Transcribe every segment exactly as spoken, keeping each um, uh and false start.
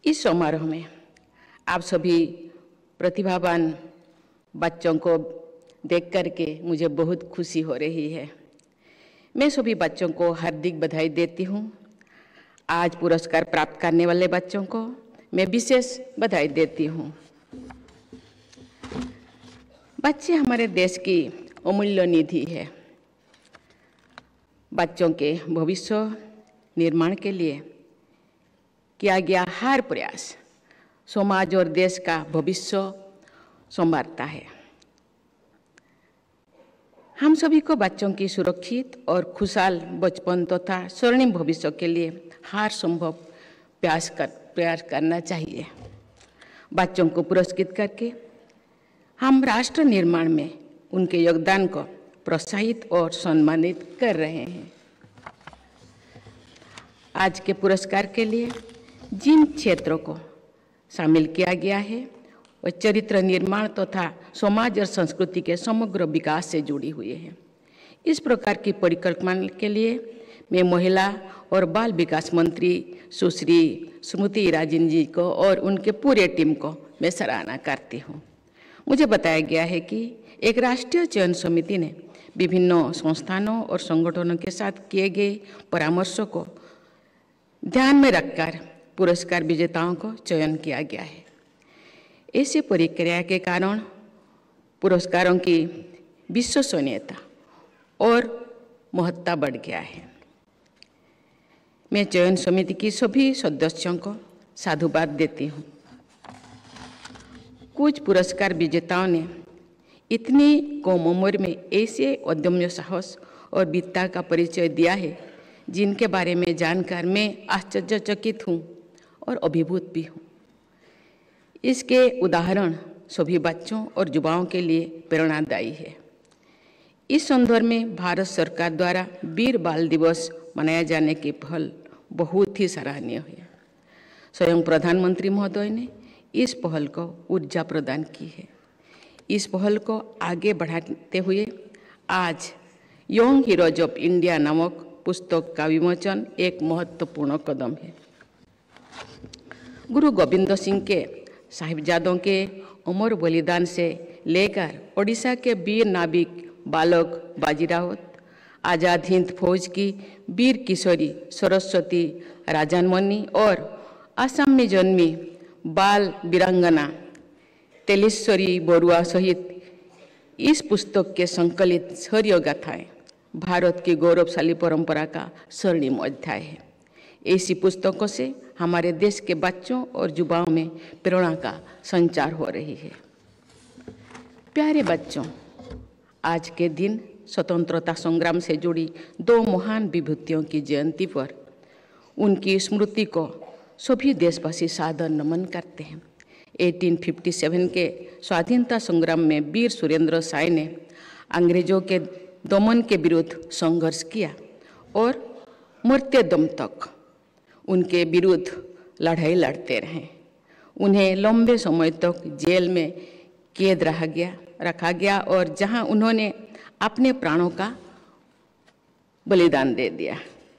इस समारोह में आप सभी प्रतिभावान बच्चों को देख करके मुझे बहुत खुशी हो रही है। मैं सभी बच्चों को हार्दिक बधाई देती हूँ। आज पुरस्कार प्राप्त करने वाले बच्चों को मैं विशेष बधाई देती हूँ। बच्चे हमारे देश की अमूल्य निधि है। बच्चों के भविष्य निर्माण के लिए किया गया हर प्रयास समाज और देश का भविष्य संवारता है। हम सभी को बच्चों की सुरक्षित और खुशहाल बचपन तथा स्वर्णिम भविष्य के लिए हर संभव प्रयास कर प्रयास करना चाहिए। बच्चों को पुरस्कृत करके हम राष्ट्र निर्माण में उनके योगदान को प्रोत्साहित और सम्मानित कर रहे हैं। आज के पुरस्कार के लिए जिन क्षेत्रों को शामिल किया गया है वह चरित्र निर्माण तथा तो समाज और संस्कृति के समग्र विकास से जुड़ी हुई है। इस प्रकार की परिकल्पना के लिए मैं महिला और बाल विकास मंत्री सुश्री स्मृति ईरानी जी को और उनके पूरे टीम को मैं सराहना करती हूँ। मुझे बताया गया है कि एक राष्ट्रीय चयन समिति ने विभिन्न संस्थानों और संगठनों के साथ किए गए परामर्शों को ध्यान में रखकर पुरस्कार विजेताओं को चयन किया गया है। ऐसी प्रक्रिया के कारण पुरस्कारों की विश्वसनीयता और महत्ता बढ़ गया है। मैं चयन समिति की सभी सदस्यों को साधुवाद देती हूँ। कुछ पुरस्कार विजेताओं ने इतनी कम उम्र में ऐसे अदम्य साहस और वीरता का परिचय दिया है जिनके बारे में जानकर मैं आश्चर्यचकित हूँ और अभिभूत भी हूँ। इसके उदाहरण सभी बच्चों और युवाओं के लिए प्रेरणादायी है। इस संदर्भ में भारत सरकार द्वारा वीर बाल दिवस मनाया जाने की पहल बहुत ही सराहनीय है। स्वयं प्रधानमंत्री महोदय ने इस पहल को ऊर्जा प्रदान की है। इस पहल को आगे बढ़ाते हुए आज यंग हीरोज ऑफ इंडिया नामक पुस्तक का विमोचन एक महत्वपूर्ण कदम है। गुरु गोविंद सिंह के साहिबजादों के अमर बलिदान से लेकर ओडिशा के वीर नाविक बालक बाजीरावत, आज़ाद हिंद फौज की वीर किशोरी सरस्वती राजामणि और असम में जन्मी बाल वीरांगना तेलेश्वरी बरुआ सहित इस पुस्तक के संकलित शौर्य गाथाएं भारत की गौरवशाली परंपरा का स्वर्णिम अध्याय है। ऐसी पुस्तकों से हमारे देश के बच्चों और युवाओं में प्रेरणा का संचार हो रही है। प्यारे बच्चों, आज के दिन स्वतंत्रता संग्राम से जुड़ी दो महान विभूतियों की जयंती पर उनकी स्मृति को सभी देशवासी सादर नमन करते हैं। अठारह सौ सत्तावन के स्वाधीनता संग्राम में वीर सुरेंद्र साय ने अंग्रेजों के दमन के विरुद्ध संघर्ष किया और मरते दम तक उनके विरुद्ध लड़ाई लड़ते रहे। उन्हें लंबे समय तक जेल में कैद रहा गया रखा गया और जहां उन्होंने अपने प्राणों का बलिदान दे दिया।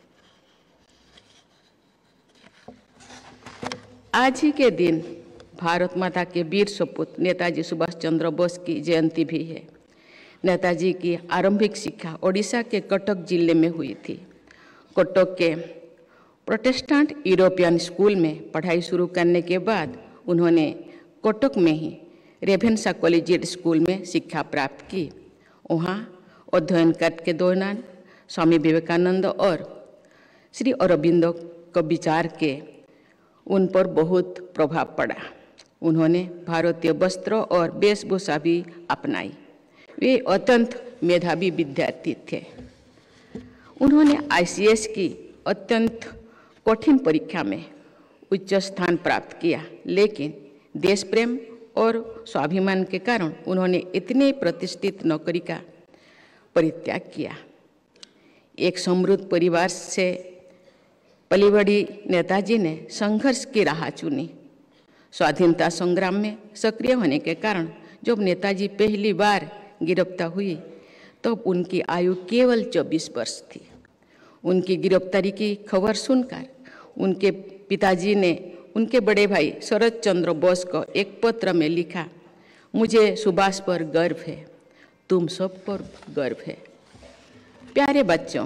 आज ही के दिन भारत माता के वीर सपूत नेताजी सुभाष चंद्र बोस की जयंती भी है। नेताजी की आरंभिक शिक्षा ओडिशा के कटक जिले में हुई थी। कटक के प्रोटेस्टेंट यूरोपियन स्कूल में पढ़ाई शुरू करने के बाद उन्होंने कटक में ही रेभेन्सा कॉलेजिएट स्कूल में शिक्षा प्राप्त की। वहाँ अध्ययन करने के दौरान स्वामी विवेकानंद और श्री अरबिंदो के विचार के उन पर बहुत प्रभाव पड़ा। उन्होंने भारतीय वस्त्र और वेशभूषा भी अपनाई। वे अत्यंत मेधावी विद्यार्थी थे। उन्होंने आई सी एस की अत्यंत कठिन परीक्षा में उच्च स्थान प्राप्त किया, लेकिन देश प्रेम और स्वाभिमान के कारण उन्होंने इतने प्रतिष्ठित नौकरी का परित्याग किया। एक समृद्ध परिवार से पली बड़ी नेताजी ने संघर्ष की राह चुनी। स्वाधीनता संग्राम में सक्रिय होने के कारण जब नेताजी पहली बार गिरफ्तार हुई तब तो उनकी आयु केवल चौबीस वर्ष थी। उनकी गिरफ्तारी की खबर सुनकर उनके पिताजी ने उनके बड़े भाई शरद चंद्र बोस को एक पत्र में लिखा, मुझे सुभाष पर गर्व है, तुम सब पर गर्व है। प्यारे बच्चों,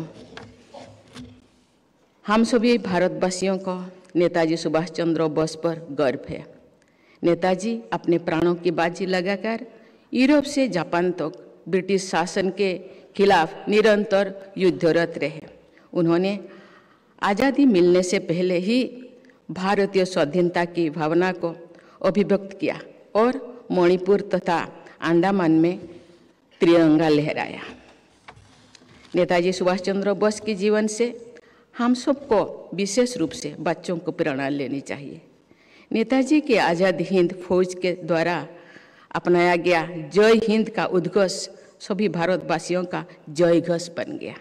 हम सभी भारतवासियों को नेताजी सुभाष चंद्र बोस पर गर्व है। नेताजी अपने प्राणों की बाजी लगाकर यूरोप से जापान तक ब्रिटिश शासन के खिलाफ निरंतर युद्धरत रहे। उन्होंने आज़ादी मिलने से पहले ही भारतीय स्वाधीनता की भावना को अभिव्यक्त किया और मणिपुर तथा अंडमान में तिरंगा लहराया। नेताजी सुभाष चंद्र बोस के जीवन से हम सबको विशेष रूप से बच्चों को प्रेरणा लेनी चाहिए। नेताजी के आज़ाद हिंद फौज के द्वारा अपनाया गया जय हिंद का उद्घोष सभी भारतवासियों का जय घोष बन गया।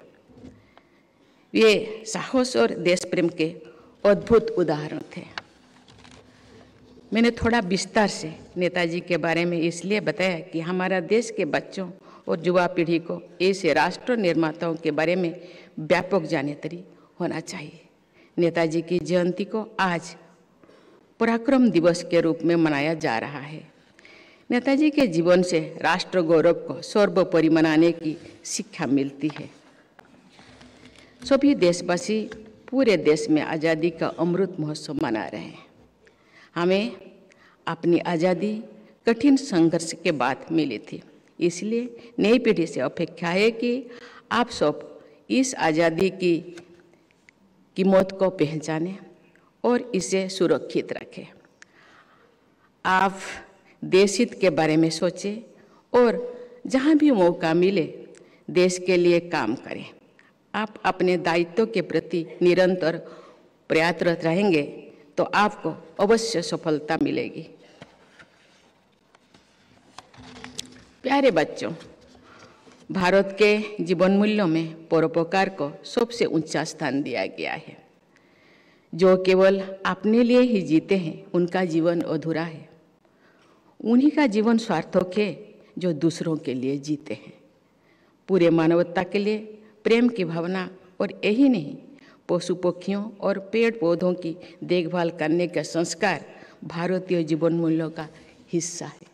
वे साहस और देश प्रेम के अद्भुत उदाहरण थे। मैंने थोड़ा विस्तार से नेताजी के बारे में इसलिए बताया कि हमारा देश के बच्चों और युवा पीढ़ी को ऐसे राष्ट्र निर्माताओं के बारे में व्यापक जानकारी होना चाहिए। नेताजी की जयंती को आज पराक्रम दिवस के रूप में मनाया जा रहा है। नेताजी के जीवन से राष्ट्र गौरव को सर्वोपरि मनाने की शिक्षा मिलती है। सभी देशवासी पूरे देश में आज़ादी का अमृत महोत्सव मना रहे हैं। हमें अपनी आज़ादी कठिन संघर्ष के बाद मिली थी, इसलिए नई पीढ़ी से अपेक्षा है कि आप सब इस आज़ादी की कीमत को पहचानें और इसे सुरक्षित रखें। आप देश हित के बारे में सोचें और जहाँ भी मौका मिले देश के लिए काम करें। आप अपने दायित्व के प्रति निरंतर प्रयासरत रहेंगे तो आपको अवश्य सफलता मिलेगी। प्यारे बच्चों, भारत के जीवन मूल्यों में परोपकार को सबसे ऊंचा स्थान दिया गया है। जो केवल अपने लिए ही जीते हैं उनका जीवन अधूरा है। उन्हीं का जीवन सार्थक है जो दूसरों के लिए जीते हैं। पूरे मानवता के लिए प्रेम की भावना और यही नहीं, पशु पक्षियों और पेड़ पौधों की देखभाल करने का संस्कार भारतीय जीवन मूल्यों का हिस्सा है।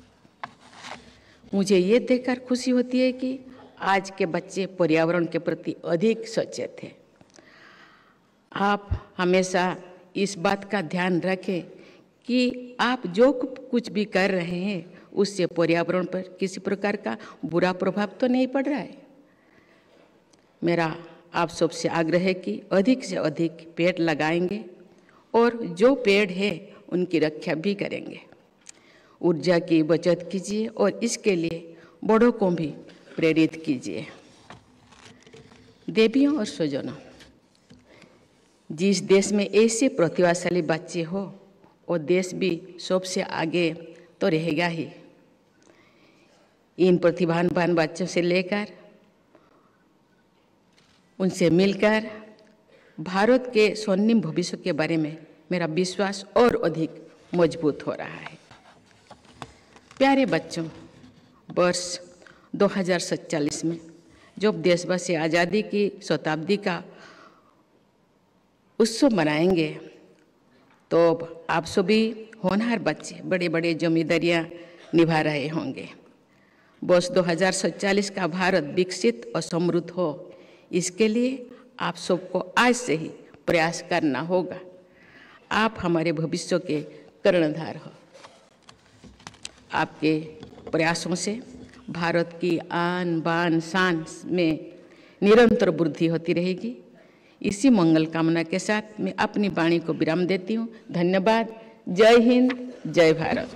मुझे ये देखकर खुशी होती है कि आज के बच्चे पर्यावरण के प्रति अधिक सचेत हैं। आप हमेशा इस बात का ध्यान रखें कि आप जो कुछ भी कर रहे हैं उससे पर्यावरण पर किसी प्रकार का बुरा प्रभाव तो नहीं पड़ रहा है। मेरा आप सबसे आग्रह है कि अधिक से अधिक पेड़ लगाएंगे और जो पेड़ है उनकी रक्षा भी करेंगे। ऊर्जा की बचत कीजिए और इसके लिए बड़ों को भी प्रेरित कीजिए। देवियों और स्वजनों, जिस देश में ऐसे प्रतिभाशाली बच्चे हो और देश भी सबसे आगे तो रहेगा ही। इन प्रतिभावान बच्चों से लेकर उनसे मिलकर भारत के स्वर्णिम भविष्य के बारे में मेरा विश्वास और अधिक मजबूत हो रहा है। प्यारे बच्चों, वर्ष दो हज़ार सैंतालीस में जब देशवासी आज़ादी की शताब्दी का उत्सव मनाएंगे तो आप सभी होनहार बच्चे बड़े बड़े जिम्मेदारियां निभा रहे होंगे। वर्ष दो हज़ार सैंतालीस का भारत विकसित और समृद्ध हो, इसके लिए आप सबको आज से ही प्रयास करना होगा। आप हमारे भविष्य के कर्णधार हो। आपके प्रयासों से भारत की आन बान शान में निरंतर वृद्धि होती रहेगी। इसी मंगल कामना के साथ मैं अपनी वाणी को विराम देती हूँ। धन्यवाद। जय हिंद, जय भारत।